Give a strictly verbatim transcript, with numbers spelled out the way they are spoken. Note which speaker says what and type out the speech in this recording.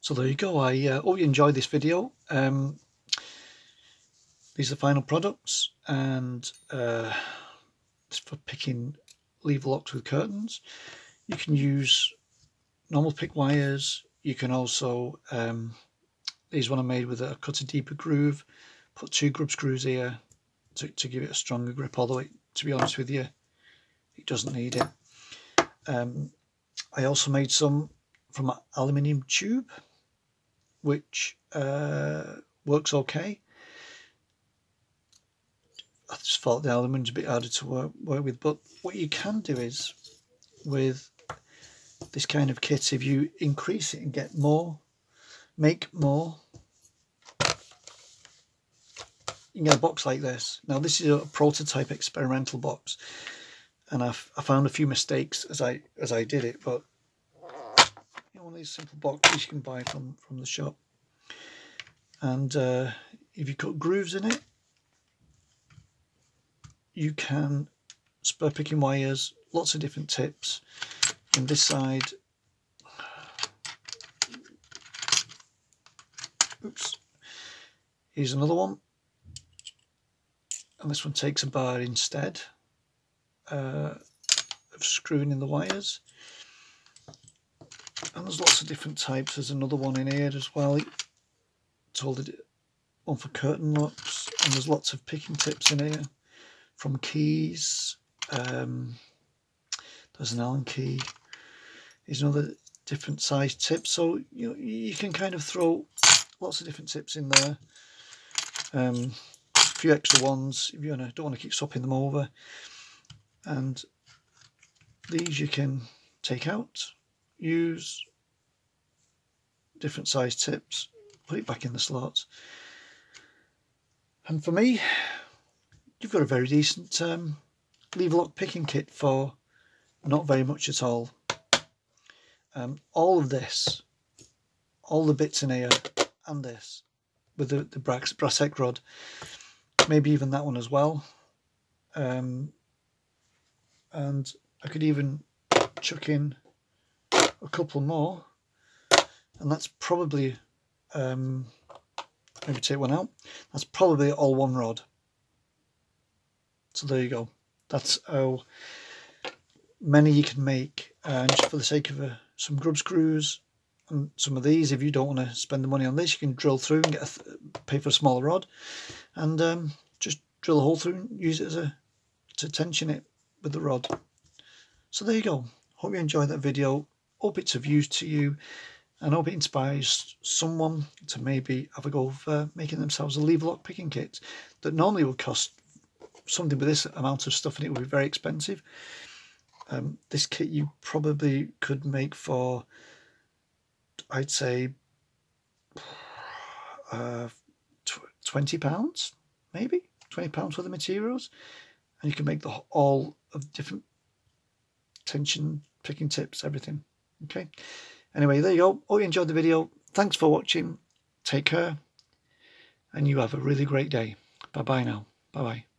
Speaker 1: So there you go. I uh, hope you enjoyed this video. Um, these are the final products, and uh, it's for picking lever locks with curtains. You can use normal pick wires. You can also, um, these one are made with a cut a deeper groove, put two grub screws here to, to give it a stronger grip, although it, to be honest with you, it doesn't need it. Um, I also made some from an aluminium tube, which uh, works okay. I just thought the aluminium's a bit harder to work, work with, but what you can do is, with this kind of kit, if you increase it and get more, make more, you can get a box like this. Now this is a prototype experimental box, and I've, I found a few mistakes as I as I did it, but you know, one of these simple boxes you can buy from from the shop, and uh, if you cut grooves in it, you can spur picking wires, lots of different tips. And this side, oops, here's another one, and this one takes a bar instead uh, of screwing in the wires. And there's lots of different types. There's another one in here as well. It's called one for curtain locks, and there's lots of picking tips in here, from keys. Um, there's an Allen key. There's another different size tip, so you know you can kind of throw lots of different tips in there. Um, a few extra ones if you wanna, don't want to keep swapping them over. And these you can take out, use different size tips, put it back in the slots. And for me, you've got a very decent um, lever lock picking kit for not very much at all. Um, all of this, all the bits in here, and this, with the, the brass, brass hex rod, maybe even that one as well. Um, and I could even chuck in a couple more, and that's probably, um, maybe take one out, that's probably all one rod. So there you go. That's how many you can make, and just for the sake of a, some grub screws and some of these, if you don't want to spend the money on this, you can drill through and get a th pay for a smaller rod, and um, just drill a hole through and use it as a to tension it with the rod. So there you go. Hope you enjoyed that video. Hope it's of use to you, and hope it inspires someone to maybe have a go for making themselves a lever lock picking kit that normally would cost something with this amount of stuff in it would be very expensive. Um, this kit you probably could make for, I'd say, uh, twenty pounds, maybe twenty pounds worth of materials, and you can make the all of different tension picking tips, everything. Okay. Anyway, there you go. Hope you enjoyed the video. Thanks for watching. Take care, and you have a really great day. Bye bye now. Bye bye.